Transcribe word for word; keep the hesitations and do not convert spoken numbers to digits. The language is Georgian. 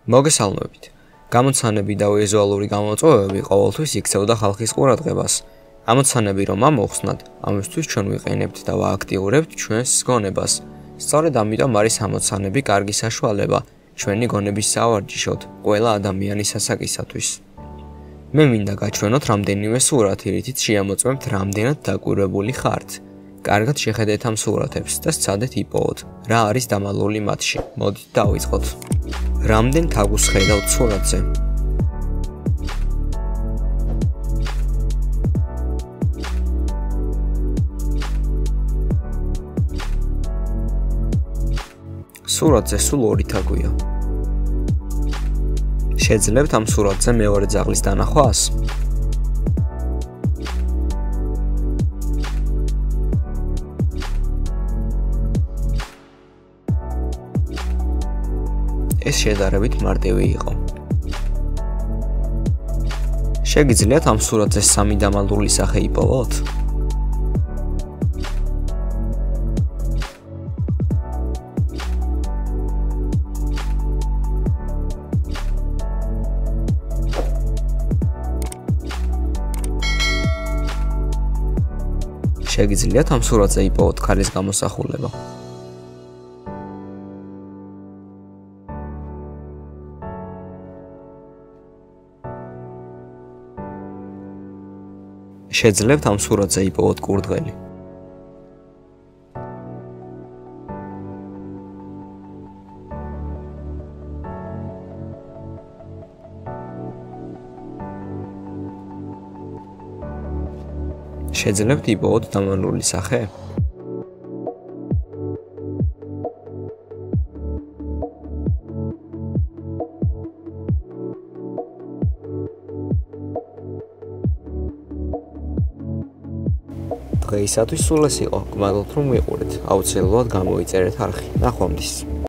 მოგესალმებით. გამოცანები და ვიზუალური გამოწვევები ყოველთვის იქცეოდა ხალხის ყურადღებას. ამოცანები რომ ამოხსნათ, ამისთვის ჩვენ ვიყენებთ და ვააქტიურებთ ჩვენს გონებას. სწორედ ამიტომ არის ამოცანები კარგი საშუალება ჩვენი გონების სავარჯიშოდ ყველა ადამიანის ასაკისათვის. მე მინდა გაჩვენოთ რამდენიმე სურათი, რითიც შეამოწმებთ რამდენად დაკვირვებული ხართ. კარგად შეხედეთ ამ სურათებს და სცადეთ იპოვოთ, რა არის დამალული მათში. მოდით დავიწყოთ. რამდენ თაგვს ხედავთ სურათზე? სურათზე სულ ორი თაგვია. შეძლებთ ამ სურათზე მეორე ძაღლის დანახვას? ეს შედარებით მარტივი იყო. შეგიძლიათ ამ სურათზე სამი დამალული სახე იპოვოთ? შეგიძლიათ ამ სურათზე იპოვოთ ქალის გამოსახულება? შეძლებთ ამ სურათზე იპოვოთ კურდღელი? შეძლებთ იპოვოთ დამალული სახე? დღეისათვის სულ ეს იყო. გმადლობთ რომ ვიყურეთ. აუცილებლად გამოიწერეთ არხი. ნახვამდის.